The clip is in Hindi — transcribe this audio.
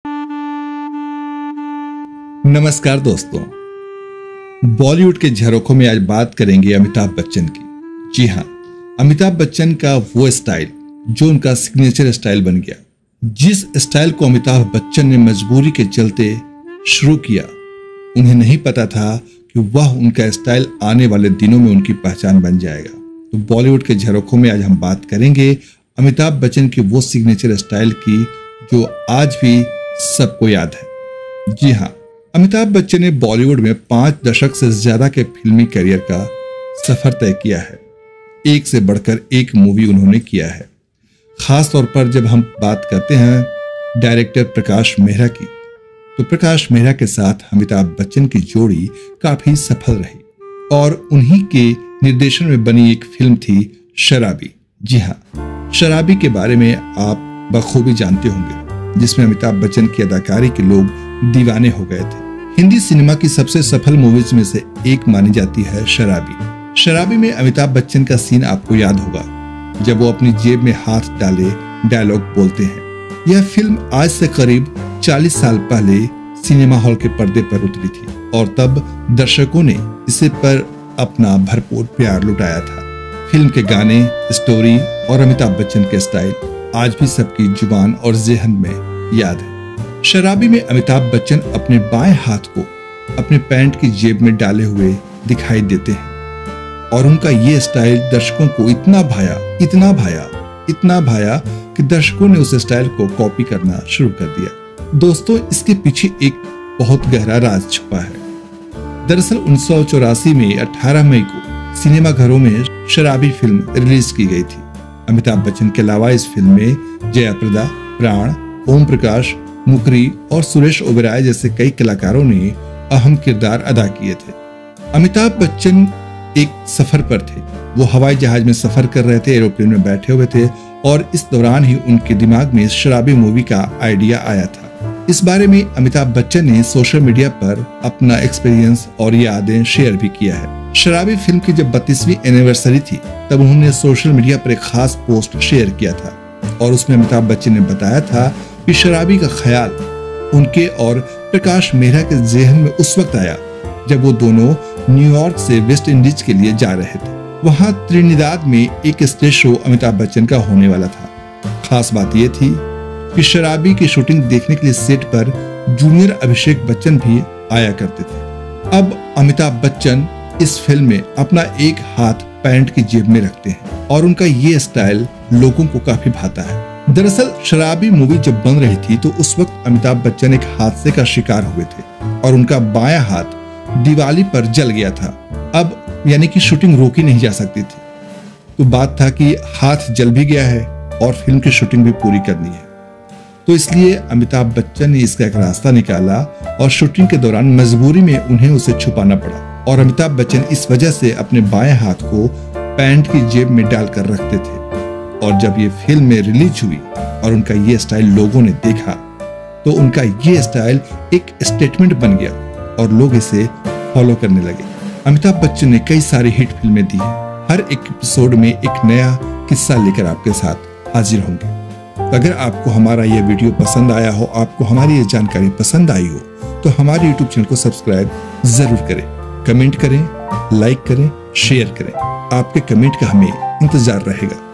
नमस्कार दोस्तों, बॉलीवुड के झरोखों में आज बात करेंगे अमिताभ बच्चन की। जी हाँ, अमिताभ बच्चन का वो स्टाइल जो उनका सिग्नेचर स्टाइल बन गया। जिस स्टाइल को अमिताभ बच्चन ने मजबूरी के चलते शुरू किया, उन्हें नहीं पता था कि वह उनका स्टाइल आने वाले दिनों में उनकी पहचान बन जाएगा। तो बॉलीवुड के झरोखों में आज हम बात करेंगे अमिताभ बच्चन की वो सिग्नेचर स्टाइल की जो आज भी सबको याद है। जी हाँ, अमिताभ बच्चन ने बॉलीवुड में 5 दशक से ज्यादा के फिल्मी करियर का सफर तय किया है। एक से बढ़कर एक मूवी उन्होंने किया है। खास तौर पर जब हम बात करते हैं डायरेक्टर प्रकाश मेहरा की, तो प्रकाश मेहरा के साथ अमिताभ बच्चन की जोड़ी काफी सफल रही और उन्हीं के निर्देशन में बनी एक फिल्म थी शराबी। जी हाँ, शराबी के बारे में आप बखूबी जानते होंगे, जिसमें अमिताभ बच्चन की अदाकारी के लोग दीवाने हो गए थे। हिंदी सिनेमा की सबसे सफल मूवीज में से एक मानी जाती है शराबी। शराबी में अमिताभ बच्चन का सीन आपको याद होगा, जब वो अपनी जेब में हाथ डाले डायलॉग बोलते हैं। यह फिल्म आज से करीब 40 साल पहले सिनेमा हॉल के पर्दे पर उतरी थी और तब दर्शकों ने इसे पर अपना भरपूर प्यार लुटाया था। फिल्म के गाने, स्टोरी और अमिताभ बच्चन के स्टाइल आज भी सबकी जुबान और ज़हन में याद है। शराबी में अमिताभ बच्चन अपने बाएं हाथ को अपने पैंट की जेब में डाले हुए दिखाई देते हैं और उनका ये स्टाइल दर्शकों को इतना भाया कि दर्शकों ने उस स्टाइल को कॉपी करना शुरू कर दिया। दोस्तों, इसके पीछे एक बहुत गहरा राज छुपा है। दरअसल 1984 में 18 मई को सिनेमा घरों में शराबी फिल्म रिलीज की गई थी। अमिताभ बच्चन के अलावा इस फिल्म में जयाप्रदा, प्राण, ओम प्रकाश, मुकरी और सुरेश ओबेरॉय जैसे कई कलाकारों ने अहम किरदार अदा किए थे। अमिताभ बच्चन एक सफर पर थे। वो हवाई जहाज में सफर कर रहे थे, एरोप्लेन में बैठे हुए थे और इस दौरान ही उनके दिमाग में शराबी मूवी का आइडिया आया था। इस बारे में अमिताभ बच्चन ने सोशल मीडिया पर अपना एक्सपीरियंस और यादें शेयर भी किया है। शराबी फिल्म की जब 32वीं एनिवर्सरी थी, तब उन्होंने सोशल मीडिया पर एक खास पोस्ट शेयर किया था और उसमें अमिताभ बच्चन ने बताया था कि शराबी का ख्याल उनके और प्रकाश मेहरा के ज़हन में उस वक्त आया जब वो दोनों न्यूयॉर्क से वेस्ट इंडीज के लिए जा रहे थे। वहां त्रिनिदाद में एक स्टेज शो अमिताभ बच्चन का होने वाला था। खास बात यह थी कि शराबी की शूटिंग देखने के लिए सेट पर जूनियर अभिषेक बच्चन भी आया करते थे। अब अमिताभ बच्चन इस फिल्म में अपना एक हाथ पैंट की जेब में रखते हैं और उनका ये स्टाइल लोगों को काफी भाता है। दरअसल शराबी मूवी जब बन रही थी तो उस वक्त अमिताभ बच्चन एक हादसे का शिकार हुए थे और उनका बायां हाथ दिवाली पर जल गया था। अब यानी कि शूटिंग रोकी नहीं जा सकती थी। तो बात था कि हाथ जल भी गया है और फिल्म की शूटिंग भी पूरी करनी है। तो इसलिए अमिताभ बच्चन ने इसका एक रास्ता निकाला और शूटिंग के दौरान मजबूरी में उन्हें उसे छुपाना पड़ा और अमिताभ बच्चन इस वजह से अपने बाएं हाथ को पैंट की जेब में डालकर रखते थे। और जब ये फिल्म में रिलीज हुई और उनका ये स्टाइल लोगों ने देखा, तो उनका ये स्टाइल एक स्टेटमेंट बन गया और लोग इसे फॉलो करने लगे। अमिताभ बच्चन ने कई सारी हिट फिल्में दी। हर एक एपिसोड में एक नया किस्सा लेकर आपके साथ हाजिर होंगे। अगर आपको हमारा ये वीडियो पसंद आया हो, आपको हमारी ये जानकारी पसंद आई हो, तो हमारे यूट्यूब चैनल को सब्सक्राइब जरूर करें, कमेंट करें, लाइक करें, शेयर करें। आपके कमेंट का हमें इंतजार रहेगा।